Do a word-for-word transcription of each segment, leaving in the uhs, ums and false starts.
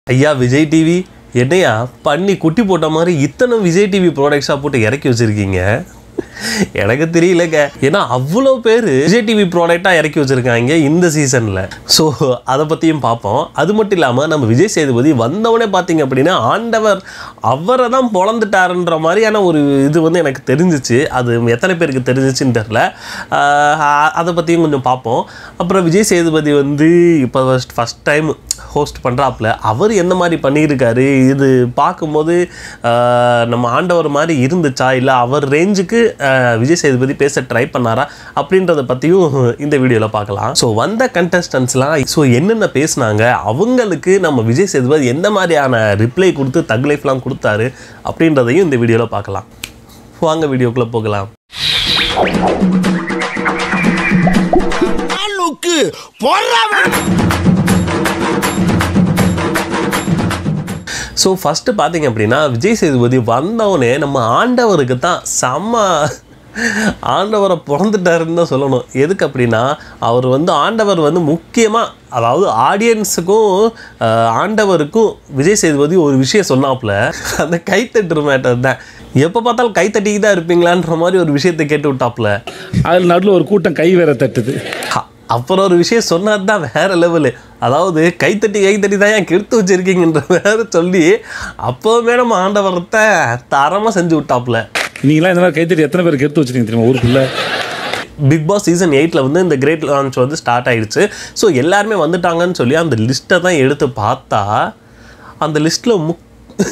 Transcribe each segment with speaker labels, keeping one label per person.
Speaker 1: ஐயா விஜய் டிவி என்னையா பண்ணி குட்டி போட்ட மாதிரி இத்தனை விஜய் டிவி ப்ராடக்ட்ஸாக போட்டு இறக்கி வச்சுருக்கீங்க? எனக்கு தெரியலங்க. ஏன்னா அவ்வளோ பேர் விஜய் டிவி ப்ராடக்டாக இறக்கி வச்சுருக்காங்க இந்த சீசனில். ஸோ அதை பற்றியும் பார்ப்போம். அது மட்டும் இல்லாமல் நம்ம விஜய் சேதுபதி வந்தவனே பார்த்தீங்க அப்படின்னா ஆண்டவர் அவரை தான் பொழந்துட்டாருன்ற மாதிரியான ஒரு இது வந்து எனக்கு தெரிஞ்சிச்சு. அது எத்தனை பேருக்கு தெரிஞ்சிச்சுன்னு தெரில. அதை பற்றியும் கொஞ்சம் பார்ப்போம். அப்புறம் விஜய் சேதுபதி வந்து இப்போ ஃபஸ்ட் ஃபஸ்ட் டைம் ஹோஸ்ட் பண்ணுறாப்புல அவர் என்ன மாதிரி பண்ணியிருக்காரு, இது பார்க்கும்போது நம்ம ஆண்டவர் மாதிரி இருந்துச்சா இல்லை அவர் ரேஞ்சுக்கு விஜய் சேதுபதி பேச ட்ரை பண்ணாரா அப்படின்றத பற்றியும் இந்த வீடியோவில் பார்க்கலாம். ஸோ வந்த கண்டஸ்டன்ஸ்லாம் ஸோ என்னென்ன பேசினாங்க, அவங்களுக்கு நம்ம விஜய் சேதுபதி எந்த மாதிரியான ரிப்ளை கொடுத்து தக் லைஃப்லாம் கொடுத்தாரு அப்படின்றதையும் இந்த வீடியோவில் பார்க்கலாம். வாங்க வீடியோக்குள்ளே போகலாம். ஸோ ஃபஸ்ட்டு பார்த்தீங்க அப்படின்னா விஜய் சேதுபதி வந்தவனே நம்ம ஆண்டவருக்கு தான் செம்ம ஆண்டவரை பிறந்துட்டாருன்னு தான் சொல்லணும். எதுக்கு அப்படின்னா அவர் வந்து ஆண்டவர் வந்து முக்கியமாக அதாவது ஆடியன்ஸுக்கும் ஆண்டவருக்கும் விஜய் சேதுபதி ஒரு விஷயம் சொன்னாப்புல அந்த கைத்தட்டுற மேட்டர் தான். எப்போ பார்த்தாலும் கைத்தட்டிக்கு தான் இருப்பீங்களான்ற மாதிரி ஒரு விஷயத்தை கேட்டு விட்டாப்புல.
Speaker 2: அதில் நடுவில் ஒரு கூட்டம் கை வேற தட்டுது.
Speaker 1: அப்புறம் ஒரு விஷயம் சொன்னது தான் வேறு லெவலு. அதாவது கைத்தட்டி கைத்தட்டி தான் ஏன் கெடுத்து வச்சுருக்கீங்கன்ற வேறு சொல்லி அப்போவுமே நம்ம ஆண்டவரத்தை தரமாக செஞ்சு விட்டாப்புல.
Speaker 2: நீங்களாம் இந்த மாதிரி கைத்தட்டி எத்தனை பேர் கெடுத்து வச்சுருக்கீங்க தெரியுமா ஊருக்குள்ளே?
Speaker 1: பிக் பாஸ் சீசன் எயிட்டில் வந்து இந்த கிரேட் லான்ச் வந்து ஸ்டார்ட் ஆகிடுச்சு. ஸோ எல்லாருமே வந்துட்டாங்கன்னு சொல்லி அந்த லிஸ்ட்டை தான் எடுத்து பார்த்தா அந்த லிஸ்ட்டில் முக்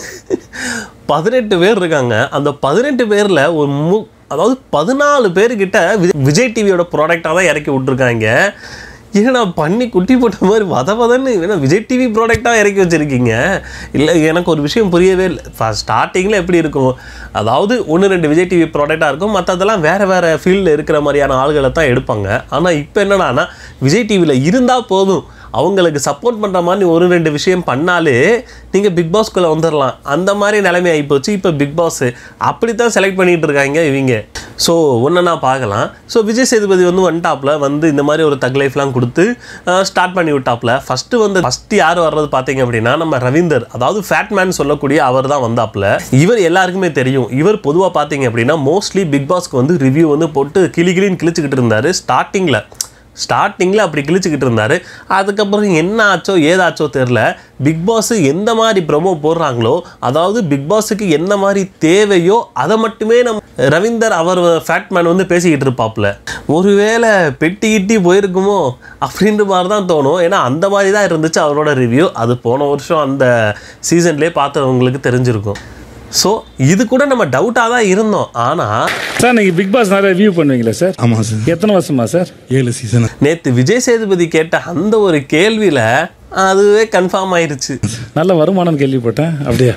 Speaker 1: பதினெட்டு பேர் இருக்காங்க. அந்த பதினெட்டு பேரில் ஒரு மு அதாவது பதினாலு பேர்கிட்ட விஜய் டிவியோட ப்ராடக்டாக தான் இறக்கி விட்ருக்காங்க. ஏன்னா பண்ணி குட்டி போட்ட மாதிரி வத வதன்னு ஏன்னா விஜய் டிவி ப்ராடக்டாக இறக்கி வச்சுருக்கீங்க. இல்லை எனக்கு ஒரு விஷயம் புரியவே இல்லை. ஃபஸ்ட் ஸ்டார்டிங்கில் எப்படி இருக்கும், அதாவது ஒன்று ரெண்டு விஜய் டிவி ப்ராடக்டாக இருக்கும், மற்றதெல்லாம் வேறு வேறு ஃபீல்டில் இருக்கிற மாதிரியான ஆள்களை தான் எடுப்பாங்க. ஆனால் இப்போ என்னடானா விஜய் டிவியில் இருந்தால் போதும், அவங்களுக்கு சப்போர்ட் பண்ணுற மாதிரி ஒரு ரெண்டு விஷயம் பண்ணாலே நீங்கள் பிக் பாஸ்குள்ளே வந்துடலாம். அந்த மாதிரி நிலைமை ஆகிப்போச்சு இப்போ பிக் பாஸு. அப்படி தான் செலக்ட் பண்ணிகிட்டு இருக்காங்க இவங்க. ஸோ ஒன்று நான் பார்க்கலாம். ஸோ விஜய் சேதுபதி வந்து வந்துட்டாப்பில் வந்து இந்த மாதிரி ஒரு தக் லைஃப்லாம் கொடுத்து ஸ்டார்ட் பண்ணி விட்டாப்பில். ஃபஸ்ட்டு வந்து ஃபஸ்ட்டு யார் வர்றது பார்த்தீங்க அப்படின்னா நம்ம ரவீந்தர், அதாவது ஃபேட்மேன் சொல்லக்கூடிய அவர் தான் வந்தாப்பில். இவர் எல்லாருக்குமே தெரியும். இவர் பொதுவாக பார்த்தீங்க அப்படின்னா மோஸ்ட்லி பிக் பாஸ்க்கு வந்து ரிவ்யூ வந்து போட்டு கிளி கிளின்னு கிழிச்சிக்கிட்டு இருந்தார். ஸ்டார்டிங்கில் ஸ்டார்டிங்கில் அப்படி கிழிச்சிக்கிட்டு இருந்தார். அதுக்கப்புறம் என்ன ஆச்சோ ஏதாச்சோ தெரில. பிக் பாஸு எந்த மாதிரி ப்ரொமோ போடுறாங்களோ, அதாவது பிக் பாஸுக்கு என்ன மாதிரி தேவையோ அதை மட்டுமே நம்ம ரவீந்தர் அவர் ஃபேட்மேன் வந்து பேசிக்கிட்டு இருப்பாப்புல. ஒருவேளை பெட்டி கிட்டி போயிருக்குமோ அப்படின்ற மாதிரி தான் தோணும். ஏன்னா அந்த மாதிரி தான் இருந்துச்சு அவரோட ரிவ்யூ. அது போன வருஷம் அந்த சீசன்லேயே பார்த்தவங்களுக்கு தெரிஞ்சிருக்கும். ஸோ இது கூட நம்ம டவுட்டாக தான் இருந்தோம். ஆனால்
Speaker 2: சார் நீங்கள் பிக் பாஸ் நிறைய ரிவ்யூ பண்ணுவீங்களா சார்?
Speaker 3: ஆமாம் சார்.
Speaker 2: எத்தனை வருஷமா சார்?
Speaker 3: ஏழு சீசன்.
Speaker 1: நேற்று விஜய் சேதுபதி கேட்ட அந்த ஒரு கேள்வியில் அதுவே கன்ஃபார்ம் ஆயிடுச்சு.
Speaker 2: நல்ல வருமானம் கேள்விப்பட்டேன். அப்படியே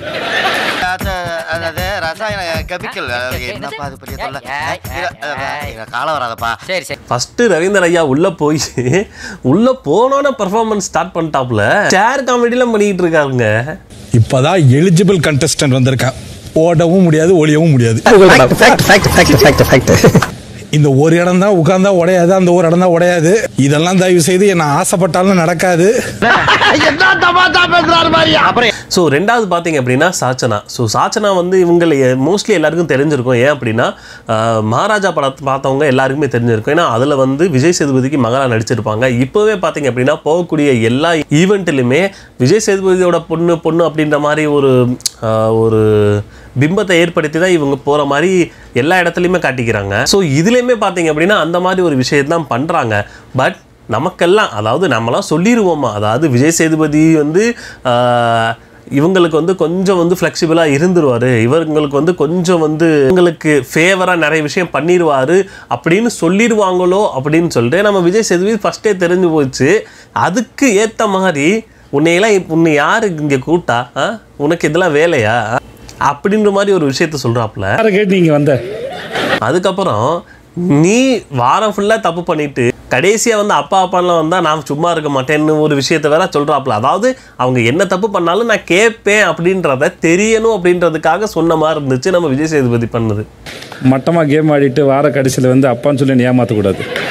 Speaker 1: ஃபர்ஸ்ட் ரவீந்தர் ஐயா உள்ள போய் உள்ள போனோன்னு பெர்ஃபார்மன்ஸ் ஸ்டார்ட் பண்ணிட்டாப்ல. சேர் காமெடிலாம் பண்ணிக்கிட்டு இருக்காங்க.
Speaker 3: இப்பதான் எலிஜிபிள் கண்டஸ்டன்ட் வந்திருக்கா. ஓடவும் முடியாது, ஒளியவும் முடியாது. இந்த ஒரு இடம் தான் உட்கார்ந்தா உடையாது, அந்த ஒரு இடம் தான் உடையாது. இதெல்லாம் தயவு செய்து என்ன ஆசைப்பட்டாலும் நடக்காது.
Speaker 1: ஸோ ரெண்டாவது பார்த்தீங்க அப்படின்னா சாச்சனா. ஸோ சாச்சனா வந்து இவங்களை மோஸ்ட்லி எல்லாருக்கும் தெரிஞ்சிருக்கும். ஏன் அப்படின்னா மகாராஜா படத்தை பார்த்தவங்க எல்லாருக்குமே தெரிஞ்சிருக்கும். ஏன்னா அதில் வந்து விஜய் சேதுபதிக்கு மகளாக நடிச்சிருப்பாங்க. இப்போவே பார்த்தீங்க அப்படின்னா போகக்கூடிய எல்லா ஈவெண்ட்லையுமே விஜய் சேதுபதியோட பொண்ணு பொண்ணு அப்படின்ற மாதிரி ஒரு ஒரு பிம்பத்தை ஏற்படுத்தி தான் இவங்க போகிற மாதிரி எல்லா இடத்துலையுமே காட்டிக்கிறாங்க. ஸோ இதுலேயுமே பார்த்தீங்க அப்படின்னா அந்த மாதிரி ஒரு விஷயத்தான் பண்ணுறாங்க. பட் நமக்கெல்லாம் அதாவது நம்மளாம் சொல்லிடுவோமா, அதாவது விஜய் சேதுபதி வந்து இவங்களுக்கு வந்து கொஞ்சம் வந்து ஃப்ளெக்சிபிளாக இருந்துருவார், இவங்களுக்கு வந்து கொஞ்சம் வந்து இவங்களுக்கு ஃபேவராக நிறைய விஷயம் பண்ணிடுவார் அப்படின்னு சொல்லிடுவாங்களோ அப்படின்னு சொல்லிட்டு நம்ம விஜய் சேதுபதி ஃபஸ்ட்டே தெரிஞ்சு போச்சு. அதுக்கு ஏற்ற மாதிரி உன்னையெல்லாம் உன்னை யார் இங்கே கூட்டா, உனக்கு இதெல்லாம் வேலையா அப்படின்ற மாதிரி ஒரு விஷயத்த சொல்கிறாப்புல.
Speaker 2: கேட்டு நீங்கள் வந்த
Speaker 1: அதுக்கப்புறம் நீ வாரம் ஃபுல்லாக தப்பு பண்ணிட்டு கடைசியாக வந்து அப்பா அப்பாலாம் வந்தால் நான் சும்மா இருக்க மாட்டேன்னு ஒரு விஷயத்த வேற சொல்கிறாப்புல. அதாவது அவங்க என்ன தப்பு பண்ணாலும் நான் கேட்பேன் அப்படின்றத தெரியணும் அப்படின்றதுக்காக சொன்ன மாதிரி இருந்துச்சு நம்ம விஜய் சேதுபதி பண்ணது.
Speaker 2: மட்டமாக கேம் ஆடிட்டு வார கடைசியில் வந்து அப்பான்னு சொல்லி ஏமாற்றக்கூடாது.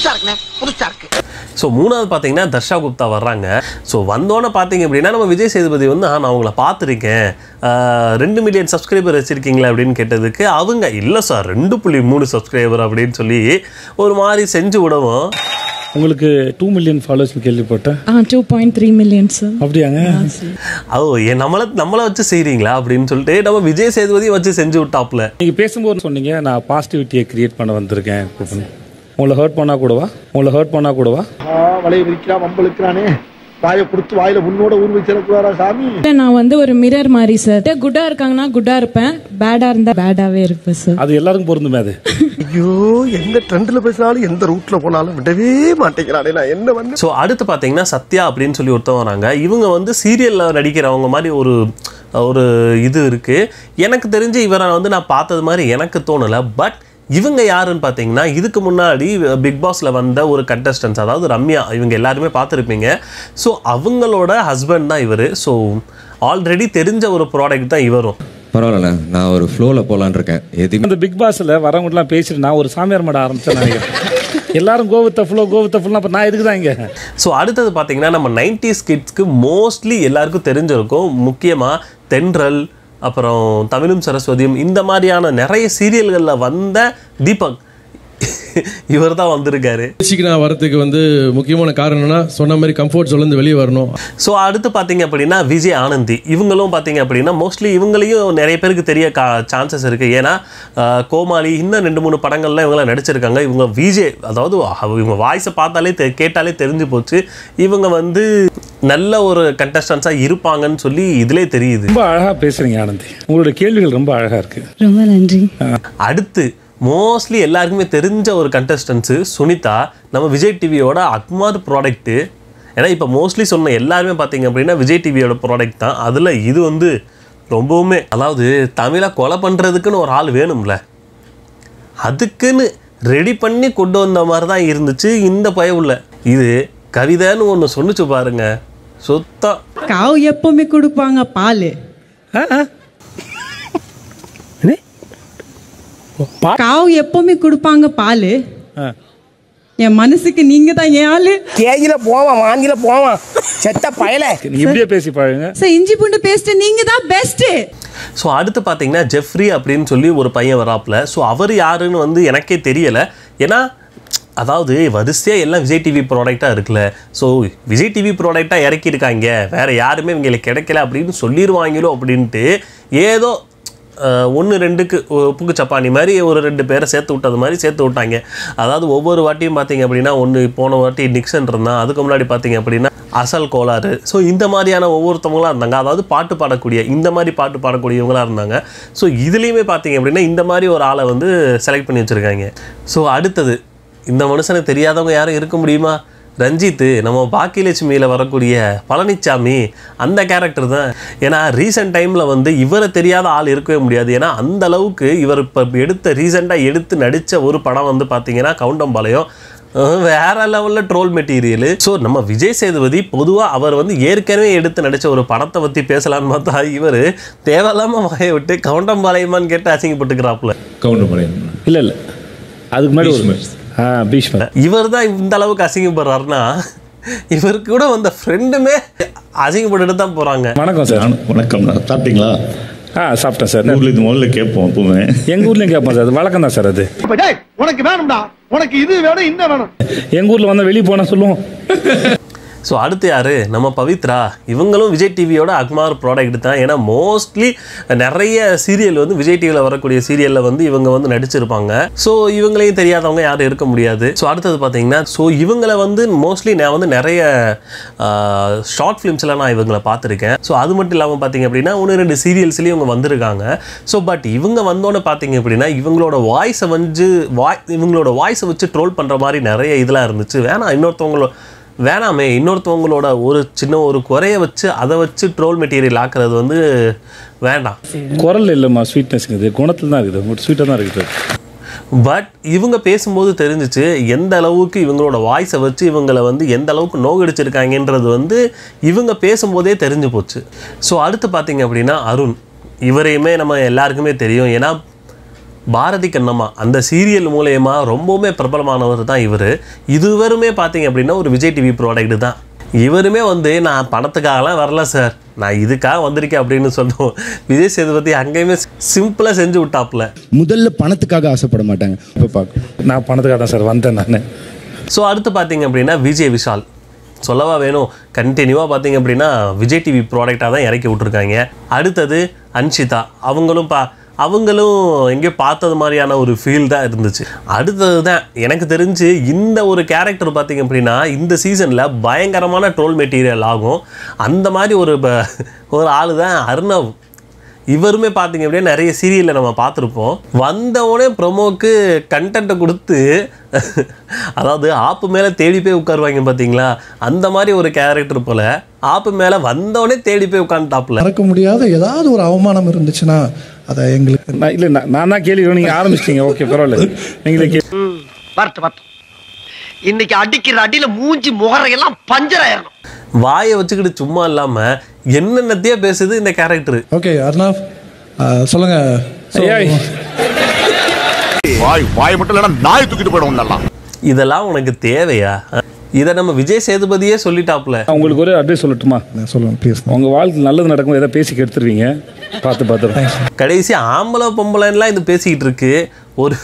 Speaker 4: புதுசா இருக்குண்ணே, புதுசா இருக்கு.
Speaker 1: ஸோ மூணாவது பார்த்தீங்கன்னா தர்ஷா குப்தா வர்றாங்க. ஸோ வந்தோன்னே பார்த்தீங்க அப்படின்னா நம்ம விஜய் சேதுபதி வந்து நான் அவங்கள பார்த்துருக்கேன், ரெண்டு மில்லியன் சப்ஸ்கிரைபர் வச்சுருக்கீங்களா அப்படின்னு கேட்டதுக்கு அவங்க இல்லை சார் ரெண்டு புள்ளி மூணு சப்ஸ்கிரைபர் அப்படின்னு சொல்லி ஒரு மாதிரி செஞ்சு விடவும்.
Speaker 2: உங்களுக்கு டூ மில்லியன் ஃபாலோவர்ஸ் கேள்விப்பட்டேன்.
Speaker 5: Ah two point three million sir.
Speaker 2: அப்படியாங்க?
Speaker 1: ஓ ஏன் நம்மளை நம்மளை வச்சு செய்கிறீங்களா அப்படின்னு சொல்லிட்டு நம்ம விஜய் சேதுபதி வச்சு செஞ்சு விட்டாப்ல.
Speaker 2: நீங்கள் பேசும்போது சொன்னீங்க நான் பாசிட்டிவிட்டியை கிரியேட் பண்ண வந்திருக்கேன். உங்களை ஹர்ட் பண்ணா கூடவா உங்களை ஹர்ட் பண்ணா கூடவா
Speaker 6: வலையை விரிக்கிறா வம்பளுக்கிறானே, வாயை கொடுத்து வாயில உன்னோட ஊர் வச்சிடக்கூடாதா சாமி.
Speaker 5: நான் வந்து ஒரு மிரர் மாதிரி சார். குட்டா இருக்காங்கன்னா குட்டா இருப்பேன், பேடா இருந்தா பேடாவே இருப்பேன் சார்.
Speaker 2: அது எல்லாருக்கும் பொருந்துமே அது.
Speaker 6: ஐயோ, எந்த ட்ரெண்ட்ல பேசினாலும் எந்த ரூட்ல போனாலும் விடவே மாட்டேங்கிறானே, நான் என்ன வந்து.
Speaker 1: ஸோ அடுத்து பார்த்தீங்கன்னா சத்யா அப்படின்னு சொல்லி ஒருத்தவங்க வராங்க. இவங்க வந்து சீரியலில் நடிக்கிறவங்க மாதிரி ஒரு ஒரு இது இருக்குது. எனக்கு தெரிஞ்சு இவரை வந்து நான் பார்த்தது மாதிரி எனக்கு தோணலை. பட் இவங்க யாருன்னு பார்த்தீங்கன்னா இதுக்கு முன்னாடி பிக் பாஸில் வந்த ஒரு கண்டஸ்டன்ஸ், அதாவது ரம்யா, இவங்க எல்லாருமே பார்த்துருப்பீங்க. ஸோ அவங்களோட ஹஸ்பண்ட் தான் இவர். ஸோ ஆல்ரெடி தெரிஞ்ச ஒரு ப்ராடக்ட் தான் இவரும்.
Speaker 7: பரவாயில்ல, நான் ஒரு ஃப்ளோவில் போகலான்னு இருக்கேன். எதுவுமே
Speaker 2: இந்த பிக் பாஸில் வரவங்கலாம் பேசிட்டு நான் ஒரு சாமியார் மாட ஆரம்பித்தேன் நினைக்கிறேன். எல்லாரும் கோவித்த ஃப்ளோ கோவித்த ஃப்ளோனா அப்போ நான் இதுக்கு தான் இங்கே.
Speaker 1: ஸோ அடுத்தது பார்த்தீங்கன்னா நம்ம நைன்டிஸ் கிட்ஸ்க்கு மோஸ்ட்லி எல்லாருக்கும் தெரிஞ்சிருக்கும். முக்கியமாக தென்றல், அப்புறம் தமிழும் சரஸ்வதியும், இந்த மாதிரியான நிறைய சீரியல்களில் வந்த தீபக் இவர் தான் வந்திருக்காரு.
Speaker 8: நான் வரதுக்கு வந்து முக்கியமான காரணம்னா சொன்ன மாதிரி கம்ஃபர்ட் ஜோன்லேருந்து வெளியே வரணும்.
Speaker 1: ஸோ அடுத்து பார்த்தீங்க அப்படின்னா விஜய் ஆனந்தி, இவங்களும் பார்த்தீங்க அப்படின்னா மோஸ்ட்லி இவங்களையும் நிறைய பேருக்கு தெரிய கா சான்சஸ் இருக்குது. ஏன்னா கோமாளி இன்னும் ரெண்டு மூணு படங்கள்லாம் இவங்களாம் நடிச்சிருக்காங்க. இவங்க விஜய், அதாவது இவங்க வாய்ஸை பார்த்தாலே தெ கேட்டாலே தெரிஞ்சு போச்சு இவங்க வந்து நல்ல ஒரு கண்டஸ்டன்ஸாக இருப்பாங்கன்னு சொல்லி இதிலே தெரியுது.
Speaker 2: ரொம்ப அழகாக பேசுகிறீங்க ஆனந்தி, உங்களுடைய கேள்விகள் ரொம்ப அழகாக இருக்குது.
Speaker 5: ரொம்ப நன்றி.
Speaker 1: அடுத்து மோஸ்ட்லி எல்லாருக்குமே தெரிஞ்ச ஒரு கண்டஸ்டன்ஸு சுனிதா, நம்ம விஜய் டிவியோட அக்மார் ப்ராடக்ட்டு. ஏன்னா இப்போ மோஸ்ட்லி சொன்ன எல்லாருமே பார்த்தீங்க அப்படின்னா விஜய் டிவியோட ப்ராடக்ட் தான். அதில் இது வந்து ரொம்பவுமே, அதாவது தமிழை கொலை பண்ணுறதுக்குன்னு ஒரு ஆள் வேணும்ல, அதுக்குன்னு ரெடி பண்ணி கொண்டு வந்த மாதிரி தான் இருந்துச்சு இந்த பயவுள்ள. இது கவிதைன்னு ஒன்று சொன்னிச்சு பாருங்க, சுத்தம்.
Speaker 9: காவு எப்பவுமே கொடுப்பாங்க பால், காவு எப்பவுமே கொடுப்பாங்க பால், என் மனசுக்கு நீங்க தான் ஏன் ஆளு.
Speaker 4: கேஜில போவான், வாங்கில போவான், செத்த பயல.
Speaker 2: நீங்க இப்படியே பேசி பாருங்க
Speaker 9: சார். இஞ்சி பூண்டு பேஸ்ட் நீங்க தான் பெஸ்ட்.
Speaker 1: ஸோ அடுத்து பார்த்தீங்கன்னா ஜெஃப்ரி அப்படின்னு சொல்லி ஒரு பையன் வராப்புல. ஸோ அவர் யாருன்னு வந்து எனக்கே தெரியலை. ஏன்னா அதாவது வரிசையாக எல்லாம் விஜய் டிவி ப்ராடக்டாக இருக்குல்ல. ஸோ விஜய் டிவி ப்ராடக்டாக இறக்கியிருக்காங்க, வேறு யாருமே இவங்களுக்கு கிடைக்கல அப்படின்னு சொல்லிடுவாங்களோ அப்படின்ட்டு ஏதோ ஒன்று ரெண்டுக்கு உப்புக்கு சப்பானி மாதிரி ஒரு ரெண்டு பேரை சேர்த்து விட்டது மாதிரி சேர்த்து விட்டாங்க. அதாவது ஒவ்வொரு வாட்டியும் பார்த்தீங்க அப்படின்னா ஒன்று போன வாட்டி நிக்சன் இருந்தான், அதுக்கு முன்னாடி பார்த்தீங்க அப்படின்னா அசல் கோளாறு. ஸோ இந்த மாதிரியான ஒவ்வொருத்தவங்களாக இருந்தாங்க, அதாவது பாட்டு பாடக்கூடிய இந்த மாதிரி பாட்டு பாடக்கூடியவங்களாக இருந்தாங்க. ஸோ இதுலேயுமே பார்த்தீங்க அப்படின்னா இந்த மாதிரி ஒரு ஆளை வந்து செலக்ட் பண்ணி வச்சுருக்காங்க. ஸோ அடுத்தது இந்த மனுஷனுக்கு தெரியாதவங்க யாரும் இருக்க முடியுமா? ரஞ்சித்து, நம்ம பாக்கியலட்சுமியில் வரக்கூடிய பழனிச்சாமி, அந்த கேரக்டர் தான். ஏன்னா ரீசெண்ட் டைமில் வந்து இவரை தெரியாத ஆள் இருக்கவே முடியாது. ஏன்னா அந்த அளவுக்கு இவர் இப்போ எடுத்த ரீசெண்டாக எடுத்து நடித்த ஒரு படம் வந்து பார்த்தீங்கன்னா கவுண்டம்பாளையம், வேற லெவலில் ட்ரோல் மெட்டீரியல். ஸோ நம்ம விஜய் சேதுபதி பொதுவாக அவர் வந்து ஏற்கனவே எடுத்து நடித்த ஒரு படத்தை பற்றி பேசலான்னு பார்த்தா இவர் தேவையில்லாமல் வகையை விட்டு கவுண்டம்பாளையமான்னு கேட்டு அசிங்கப்பட்டுக்கிறாப்புல.
Speaker 7: கவுண்டம்பாளையம்
Speaker 2: இல்லை இல்லை அதுக்கு முன்னாடி
Speaker 1: இவர் தான் இந்த அளவுக்கு அசிங்கப்படுறாருன்னா இவருக்கு கூட வந்த ஃப்ரெண்டுமே அசிங்கப்பட்டுட்டு தான் போகிறாங்க.
Speaker 2: வணக்கம் சார்.
Speaker 10: வணக்கம். சாப்பிட்டீங்களா?
Speaker 2: ஆ சாப்பிட்டேன் சார்.
Speaker 10: ஊர்ல இது முதல்ல கேட்போம், எப்பவுமே
Speaker 2: எங்கள் ஊர்லேயும் கேட்போம் சார், அது வழக்கம் தான் சார். அது
Speaker 6: உனக்கு வேணும்டா, உனக்கு இது வேணும் இந்த வேணும்,
Speaker 2: எங்கள் ஊரில் வந்தால் வெளியே போனால் சொல்லுவோம்.
Speaker 1: ஸோ அடுத்து யார்? நம்ம பவித்ரா, இவங்களும் விஜய் டிவியோட அக்மார் ப்ராடக்ட் தான். ஏன்னா மோஸ்ட்லி நிறைய சீரியல் வந்து விஜய் டிவியில் வரக்கூடிய சீரியலில் வந்து இவங்க வந்து நடிச்சிருப்பாங்க. ஸோ இவங்களையும் தெரியாதவங்க யாரும் இருக்க முடியாது. ஸோ அடுத்தது பார்த்தீங்கன்னா ஸோ இவங்களை வந்து மோஸ்ட்லி நான் வந்து நிறைய ஷார்ட் ஃபிலிம்ஸில் நான் இவங்களை பார்த்துருக்கேன். ஸோ அது மட்டும் இல்லாமல் பார்த்தீங்க அப்படின்னா ஒன்று ரெண்டு சீரியல்ஸ்லேயும் இவங்க வந்திருக்காங்க. ஸோ பட் இவங்க வந்தோன்னு பார்த்தீங்க அப்படின்னா இவங்களோட வாய்ஸை வந்து வாய் இவங்களோட வாய்ஸை வச்சு ட்ரோல் பண்ணுற மாதிரி நிறைய இதெல்லாம் இருந்துச்சு. வேணாம், இன்னொருத்தவங்களோட வேணாமே இன்னொருத்தவங்களோட ஒரு சின்ன ஒரு குறைய வச்சு அதை வச்சு ட்ரோல் மெட்டீரியல் ஆக்குறது வந்து வேண்டாம்.
Speaker 2: குரல் இல்லைம்மா, ஸ்வீட்னஸ் இது குணத்தில் தான் இருக்குது, உங்களுக்கு ஸ்வீட்டாக தான் இருக்குது.
Speaker 1: பட் இவங்க பேசும்போது தெரிஞ்சிச்சு எந்த அளவுக்கு இவங்களோட வாய்ஸை வச்சு இவங்களை வந்து எந்த அளவுக்கு நோகடிச்சிருக்காங்கன்றது வந்து இவங்க பேசும்போதே தெரிஞ்சு போச்சு. ஸோ அடுத்து பார்த்தீங்க அப்படின்னா அருண், இவரையுமே நம்ம எல்லாருக்குமே தெரியும். ஏன்னா பாரதி கண்ணம்மா அந்த சீரியல் மூலயமா ரொம்பவுமே பிரபலமானவர் தான் இவர். இதுவருமே பார்த்தீங்க அப்படின்னா ஒரு விஜய் டிவி ப்ராடக்ட் தான். இவருமே வந்து நான் பணத்துக்காகலாம் வரல சார், நான் இதுக்காக வந்திருக்கேன் அப்படின்னு சொன்னோம். விஜய் சேதுபதி அங்கேயுமே சிம்பிளாக செஞ்சு விட்டாப்புல.
Speaker 11: முதல்ல பணத்துக்காக ஆசைப்பட மாட்டாங்க, இப்போ பார்க்க
Speaker 2: நான் பணத்துக்காக தான் சார் வந்தேன் நான்.
Speaker 1: ஸோ அடுத்து பார்த்தீங்க அப்படின்னா விஜய் விஷால் சொல்லவா வேணும், கண்டினியூவாக பார்த்தீங்க அப்படின்னா விஜய் டிவி ப்ராடக்டாக தான் இறக்கி விட்ருக்காங்க. அடுத்தது அன்ஷிதா, அவங்களும் பா அவங்களும் எங்கேயோ பார்த்தது மாதிரியான ஒரு ஃபீல் தான் இருந்துச்சு. அடுத்தது தான் எனக்கு தெரிஞ்சு இந்த ஒரு கேரக்டர் பார்த்திங்க அப்படின்னா இந்த சீசனில் பயங்கரமான ட்ரோல் மெட்டீரியல் ஆகும். அந்த மாதிரி ஒரு ஒரு ஆள் தான் அர்ணவ். இவருமே பார்த்தீங்க அப்படின்னா நிறைய சீரியலில் நம்ம பார்த்துருப்போம். வந்தவொடனே ப்ரொமோக்கு கண்டென்ட்டை கொடுத்து அதாவது ஆப்பு மேலே தேடி போய் உட்காருவாங்க பார்த்தீங்களா, அந்த மாதிரி ஒரு கேரக்டர் போல் ஆப்பு மேலே வந்தவொடனே தேடி போய் உட்காந்துட்டாப்புல.
Speaker 12: மறக்க முடியாத ஏதாவது ஒரு அவமானம் இருந்துச்சுன்னா அதை எங்களுக்கு
Speaker 2: நான் இல்லை நான் தான் கேள்வி நீங்கள் ஆரம்பிச்சிட்டீங்க. ஓகே பரவாயில்ல, நீங்களே கே
Speaker 6: வரட்டு வரட்டு. இன்னைக்கு அடிக்கிற அடியில மூஞ்சி முகரையெல்லாம் பஞ்சர் ஆயிரணும்.
Speaker 1: வாயை வச்சுக்கிட்டு சும்மா இல்லாமல் என்னென்னத்தையே பேசுது இந்த கேரக்டர்.
Speaker 12: ஓகே அர்ணவ் சொல்லுங்க.
Speaker 13: வாய் வாய் மட்டும் இல்லைன்னா நாய் தூக்கிட்டு போயிடும் நல்லா.
Speaker 1: இதெல்லாம் உனக்கு தேவையா? இதை நம்ம விஜய் சேதுபதியே சொல்லிட்டாப்புல.
Speaker 2: உங்களுக்கு ஒரு அட்வைஸ் சொல்லட்டுமா?
Speaker 12: சொல்லுங்க ப்ளீஸ்.
Speaker 2: உங்கள் வாழ்க்கை நல்லது நடக்கும் எதாவது பேசி கெடுத்துருவீங்க, பார்த்து பார்த்து.
Speaker 1: கடைசி ஆம்பளை பொம்பளைலாம் இது பேசிக்கிட்டு இருக்கு. ஒரு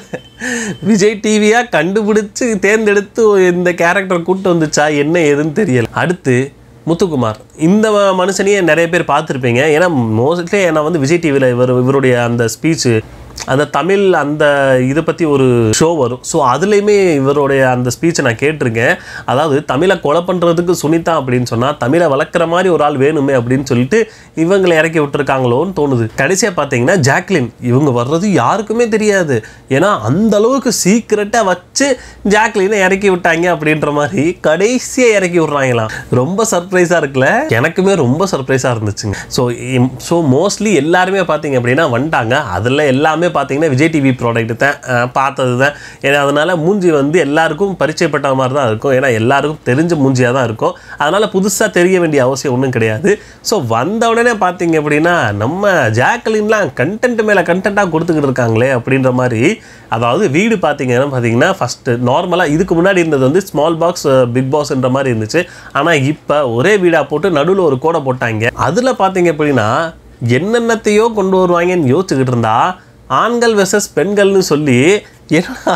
Speaker 1: விஜய் டிவியாக கண்டுபிடிச்சு தேர்ந்தெடுத்து இந்த கேரக்டர் கூப்பிட்டு வந்துச்சா என்ன ஏதுன்னு தெரியல. அடுத்து முத்துக்குமார், இந்த மனுஷனையே நிறைய பேர் பார்த்துருப்பீங்க. ஏன்னா மோஸ்ட்லி நான் வந்து விஜய் டிவியில் இவர் இவருடைய அந்த ஸ்பீச்சு, அந்த தமிழ் அந்த இதை பற்றி ஒரு ஷோ வரும். ஸோ அதுலேயுமே இவருடைய அந்த ஸ்பீச்சை நான் கேட்டிருக்கேன். அதாவது தமிழை கொலை பண்ணுறதுக்கு சுனிதா அப்படின்னு சொன்னால் தமிழை வளர்க்குற மாதிரி ஒரு ஆள் வேணுமே அப்படின்னு சொல்லிட்டு இவங்களை இறக்கி விட்டுருக்காங்களோன்னு தோணுது. கடைசியாக பார்த்தீங்கன்னா ஜாக்லின், இவங்க வர்றது யாருக்குமே தெரியாது. ஏன்னா அந்த அளவுக்கு சீக்கிரட்டாக வச்சு ஜாக்லினை இறக்கி விட்டாங்க அப்படின்ற மாதிரி கடைசியாக இறக்கி விட்றாங்களாம். ரொம்ப சர்ப்ரைஸாக இருக்குல்ல, எனக்குமே ரொம்ப சர்ப்ரைஸாக இருந்துச்சுங்க. ஸோ ஸோ மோஸ்ட்லி எல்லாருமே பார்த்தீங்க அப்படின்னா வந்துட்டாங்க. அதில் எல்லாமே பார்த்தீங்கன்னா விஜய் டிவி ப்ராடக்ட் தான் பார்த்தது தான். ஏன்னா அதனால் மூஞ்சி வந்து எல்லாருக்கும் பரிச்சயப்பட்ட மாதிரி தான் இருக்கும். ஏன்னா எல்லாருக்கும் தெரிஞ்ச மூஞ்சியாக தான் இருக்கும். அதனால் புதுசாக தெரிய வேண்டிய அவசியம் ஒன்றும் கிடையாது. ஸோ வந்த உடனே பார்த்தீங்க அப்படின்னா நம்ம ஜாக்லின்லாம் கண்டென்ட் மேலே கண்டென்ட்டாக கொடுத்துக்கிட்டு இருக்காங்களே அப்படின்ற மாதிரி. அதாவது வீடு பார்த்தீங்கன்னா பார்த்தீங்கன்னா ஃபஸ்ட்டு நார்மலாக இதுக்கு முன்னாடி இருந்தது வந்து ஸ்மால் பாக்ஸ் பிக் பாஸ்ன்ற மாதிரி இருந்துச்சு. ஆனால் இப்போ ஒரே வீடாக போட்டு நடுவில் ஒரு கோடை போட்டாங்க. அதில் பார்த்தீங்க அப்படின்னா என்னென்னத்தையோ கொண்டு வருவாங்கன்னு யோசிச்சுக்கிட்டு இருந்தா ஆண்கள் வெர்சஸ் பெண்கள்னு சொல்லி என்ன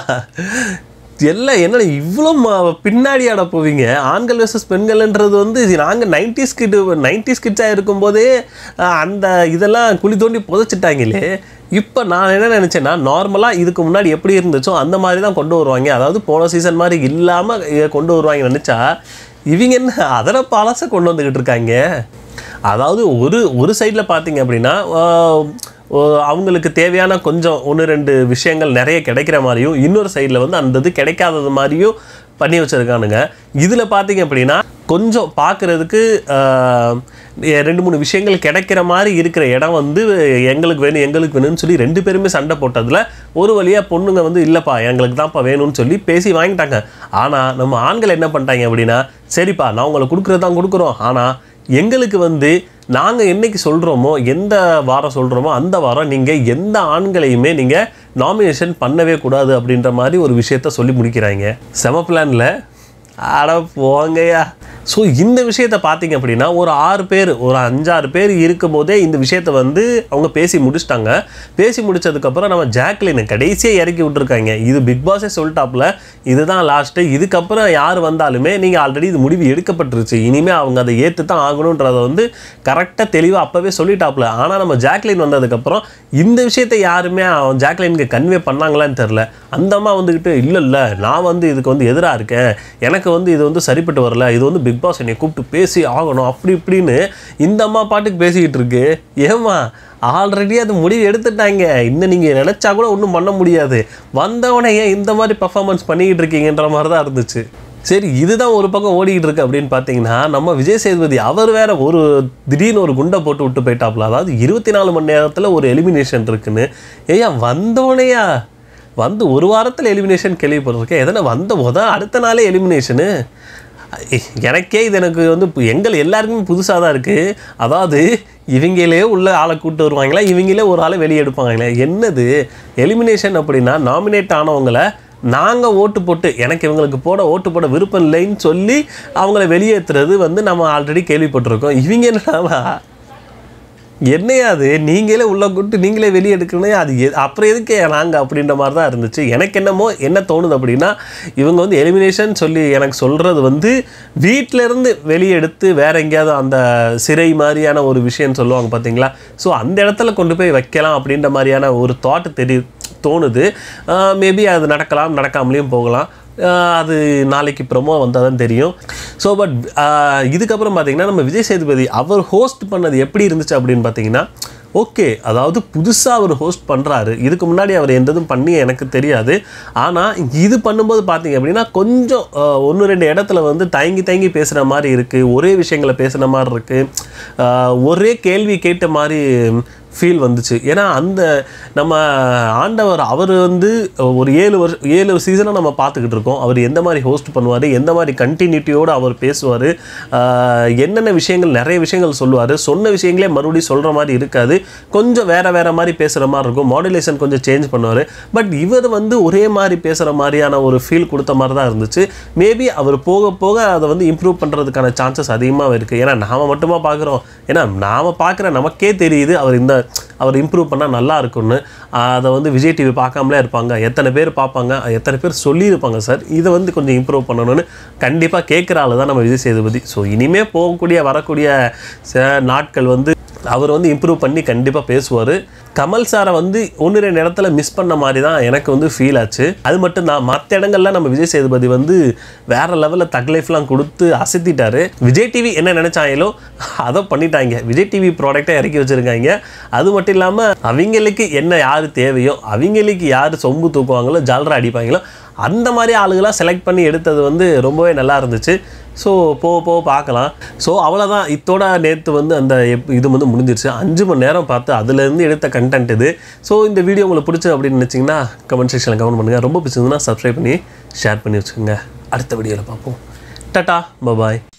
Speaker 1: எல்லாம் என்ன இவ்வளோ பின்னாடியாட போவீங்க. ஆண்கள் வெர்சஸ் பெண்கள்ன்றது வந்து நாங்கள் நைன்டிஸ் கிட் நைன்டிஸ் கிட்ஸாக இருக்கும்போதே அந்த இதெல்லாம் குழி தோண்டி புதைச்சிட்டாங்களே. இப்போ நான் என்ன நினச்சேன்னா நார்மலாக இதுக்கு முன்னாடி எப்படி இருந்துச்சோ அந்த மாதிரி தான் கொண்டு வருவாங்க. அதாவது போன சீசன் மாதிரி இல்லாமல் கொண்டு வருவாங்க நினச்சா இவங்க என்ன அதனை பழசை கொண்டு வந்துக்கிட்டு இருக்காங்க. அதாவது ஒரு ஒரு சைடில் பார்த்தீங்க அப்படின்னா அவங்களுக்கு தேவையான கொஞ்சம் ஒன்று ரெண்டு விஷயங்கள் நிறைய கிடைக்கிற மாதிரியும், இன்னொரு சைடில் வந்து அந்த இது கிடைக்காதது மாதிரியும் பண்ணி வச்சுருக்கானுங்க. இதில் பார்த்தீங்க அப்படின்னா கொஞ்சம் பார்க்குறதுக்கு ரெண்டு மூணு விஷயங்கள் கிடைக்கிற மாதிரி இருக்கிற இடம் வந்து எங்களுக்கு வேணும் எங்களுக்கு வேணும்னு சொல்லி ரெண்டு பேருமே சண்டை போட்டதில் ஒரு வழியாக பொண்ணுங்க வந்து இல்லைப்பா எங்களுக்கு தான்ப்பா வேணும்னு சொல்லி பேசி வாங்கிட்டாங்க. ஆனால் நம்ம ஆண்கள் என்ன பண்ணிட்டாங்க அப்படின்னா சரிப்பா நான் உங்களை கொடுக்குறது தான் கொடுக்குறோம், ஆனால் எங்களுக்கு வந்து நாங்கள் என்றைக்கு சொல்கிறோமோ எந்த வாரம் சொல்கிறோமோ அந்த வாரம் நீங்கள் எந்த ஆண்களையுமே நீங்கள் நாமினேஷன் பண்ணவே கூடாது அப்படின்ற மாதிரி ஒரு விஷயத்த சொல்லி முடிக்கிறாங்க. செம பிளானில் அட போங்கயா. ஸோ இந்த விஷயத்தை பார்த்தீங்க அப்படின்னா ஒரு ஆறு பேர் ஒரு அஞ்சாறு பேர் இருக்கும்போதே இந்த விஷயத்தை வந்து அவங்க பேசி முடிச்சிட்டாங்க. பேசி முடித்ததுக்கப்புறம் நம்ம ஜாக்லினை கடைசியாக இறக்கி விட்டுருக்காங்க. இது பிக் பாஸே சொல்லிட்டாப்புல இதுதான் லாஸ்ட்டு, இதுக்கப்புறம் யார் வந்தாலுமே நீங்கள் ஆல்ரெடி இது முடிவு எடுக்கப்பட்டுருச்சு, இனிமேல் அவங்க அதை ஏற்று தான் ஆகணுன்றதை வந்து கரெக்டாக தெளிவாக அப்போவே சொல்லிட்டாப்புல. ஆனால் நம்ம ஜாக்லின் வந்ததுக்கப்புறம் இந்த விஷயத்தை யாருமே ஜாக்லினுக்கு கன்வே பண்ணாங்களான்னு தெரில. அந்த அம்மா வந்துக்கிட்டு இல்லை இல்லை நான் வந்து இதுக்கு வந்து எதிராக இருக்கேன், எனக்கு வந்து இது வந்து சரிப்பட்டு வரல, இது வந்து பிக் பாஸ் என்னை கூப்பிட்டு பேசி ஆகணும் அப்படி இப்படின்னு இந்த அம்மா பாட்டுக்கு பேசிக்கிட்டு இருக்கு. ஏமா ஆல்ரெடி அது முடிவு எடுத்துட்டாங்க, இன்னும் நீங்கள் நினச்சா கூட ஒன்றும் பண்ண முடியாது, வந்தவனே ஏன் இந்த மாதிரி பர்ஃபார்மன்ஸ் பண்ணிக்கிட்டு இருக்கீங்கன்ற மாதிரி தான் இருந்துச்சு. சரி இதுதான் ஒரு பக்கம் ஓடிக்கிட்டு இருக்கு அப்படின்னு பார்த்தீங்கன்னா நம்ம விஜய் சேதுபதி அவர் வேற ஒரு திடீர்னு ஒரு குண்டை போட்டு விட்டு போயிட்டாப்புல. அதாவது இருபத்தி நாலு மணி நேரத்தில் ஒரு எலிமினேஷன் இருக்குன்னு. ஏயா வந்தோடனையா வந்து ஒரு வாரத்தில் எலிமினேஷன் கேள்விப்பட்டிருக்கேன், எதனா வந்த போதான் அடுத்த நாளே எலிமினேஷனு. எனக்கே இது எனக்கு வந்து எங்கள் எல்லாருக்குமே புதுசாக தான் இருக்குது. அதாவது இவங்களே உள்ள ஆளை கூப்பிட்டு வருவாங்களா, இவங்களே ஒரு ஆளை வெளியே எடுப்பாங்களே, என்னது எலிமினேஷன் அப்படின்னா நாமினேட் ஆனவங்களை நாங்கள் ஓட்டு போட்டு எனக்கு இவங்களுக்கு போட ஓட்டு போட விருப்பம் இல்லைன்னு சொல்லி அவங்கள வெளியேற்றுறது வந்து நம்ம ஆல்ரெடி கேள்விப்பட்டிருக்கோம். இவங்க என்னன்னா என்னையாது நீங்களே உள்ள கூட்டு நீங்களே வெளியே எடுக்கணும், அது எ அப்புறம் எதுக்கு நாங்கள் அப்படின்ற மாதிரி தான் இருந்துச்சு. எனக்கு என்னமோ என்ன தோணுது அப்படின்னா இவங்க வந்து எலிமினேஷன் சொல்லி எனக்கு சொல்கிறது வந்து வீட்டிலேருந்து வெளியே எடுத்து வேறு எங்கேயாவது அந்த சிறை மாதிரியான ஒரு விஷயம் சொல்லுவாங்க பார்த்தீங்களா, ஸோ அந்த இடத்துல கொண்டு போய் வைக்கலாம் அப்படின்ற மாதிரியான ஒரு தாட் தெரி தோணுது. மேபி அது நடக்கலாம், நடக்காமலேயும் போகலாம். அது நாளைக்கு ப்ரொமோ வந்தால் தான் தெரியும். ஸோ பட் இதுக்கப்புறம் பார்த்திங்கன்னா நம்ம விஜய் சேதுபதி அவர் ஹோஸ்ட் பண்ணது எப்படி இருந்துச்சு அப்படின்னு பார்த்தீங்கன்னா ஓகே, அதாவது புதுசாக அவர் ஹோஸ்ட் பண்ணுறாரு. இதுக்கு முன்னாடி அவர் எந்த இதுவும் பண்ணி எனக்கு தெரியாது. ஆனால் இது பண்ணும்போது பார்த்தீங்க அப்படின்னா கொஞ்சம் ஒன்று ரெண்டு இடத்துல வந்து தயங்கி தயங்கி பேசுகிற மாதிரி இருக்குது, ஒரே விஷயங்களை பேசுகிற மாதிரி இருக்குது, ஒரே கேள்வி கேட்ட மாதிரி ஃபீல் வந்துச்சு. ஏன்னா அந்த நம்ம ஆண்டவர் அவர் வந்து ஒரு ஏழு வருஷம் ஏழு சீசனாக நம்ம பார்த்துக்கிட்டு இருக்கோம். அவர் எந்த மாதிரி ஹோஸ்ட் பண்ணுவார், எந்த மாதிரி கண்டினியூட்டியோடு அவர் பேசுவார், என்னென்ன விஷயங்கள் நிறைய விஷயங்கள் சொல்லுவார், சொன்ன விஷயங்களே மறுபடியும் சொல்கிற மாதிரி இருக்காது, கொஞ்சம் வேறு வேறு மாதிரி பேசுகிற மாதிரி இருக்கும், மாடுலேஷன் கொஞ்சம் சேஞ்ச் பண்ணுவார். பட் இவர் வந்து ஒரே மாதிரி பேசுகிற மாதிரியான ஒரு ஃபீல் கொடுத்த மாதிரி தான் இருந்துச்சு. மேபி அவர் போக போக அதை வந்து இம்ப்ரூவ் பண்ணுறதுக்கான சான்சஸ் அதிகமாக இருக்குது. ஏன்னா நாம் மட்டுமா பார்க்குறோம், ஏன்னா நாம் பார்க்குற நமக்கே தெரியுது அவர் இந்த அவர் இம்ப்ரூவ் பண்ணால் நல்லா இருக்கும்னு. அதை வந்து விஜய் டிவி பார்க்காமலே இருப்பாங்க, எத்தனை பேர் பார்ப்பாங்க, எத்தனை பேர் சொல்லியிருப்பாங்க சார் இதை வந்து கொஞ்சம் இம்ப்ரூவ் பண்ணணும்னு கண்டிப்பாாக கேட்குற ஆள் தான் நம்ம விஜய் சேதுபதி. ஸோ இனிமேல் போகக்கூடிய வரக்கூடிய நாட்கள் வந்து அவர் வந்து இம்ப்ரூவ் பண்ணி கண்டிப்பாக பேசுவார். கமல் சாரை வந்து ஒன்று ரெண்டு இடத்துல மிஸ் பண்ண மாதிரி தான் எனக்கு வந்து ஃபீல் ஆச்சு. அது மட்டும் தான், மற்ற இடங்கள்லாம் நம்ம விஜய் சேதுபதி வந்து வேறு லெவலில் தக் லைஃப்லாம் கொடுத்து அசத்திட்டாரு. விஜய் டிவி என்ன நினச்சாங்களோ அதை பண்ணிட்டாங்க, விஜய் டிவி ப்ராடக்டை இறக்கி வச்சுருக்காங்க. அது மட்டும் இல்லாமல் அவங்களுக்கு என்ன யார் தேவையோ, அவங்களுக்கு யார் சொம்பு தூக்குவாங்களோ ஜால்ரா அடிப்பாங்களோ அந்த மாதிரி ஆளுகளாக செலக்ட் பண்ணி எடுத்தது வந்து ரொம்பவே நல்லா இருந்துச்சு. ஸோ போக போக பார்க்கலாம். ஸோ அவ்வளோதான், இத்தோட நேற்று வந்து அந்த இது வந்து முடிஞ்சிருச்சு. அஞ்சு மணி நேரம் பார்த்து அதுலேருந்து எடுத்த கண்டென்ட் இது. ஸோ இந்த வீடியோ உங்களுக்கு பிடிச்சது அப்படின்னு நினச்சிங்கன்னா கமெண்ட் செக்ஷனில் கமெண்ட் பண்ணுங்கள். ரொம்ப பிடிச்சிருந்துன்னா சப்ஸ்கிரைப் பண்ணி ஷேர் பண்ணி வச்சுக்கோங்க. அடுத்த வீடியோவில் பார்ப்போம். டாடா, பாய்.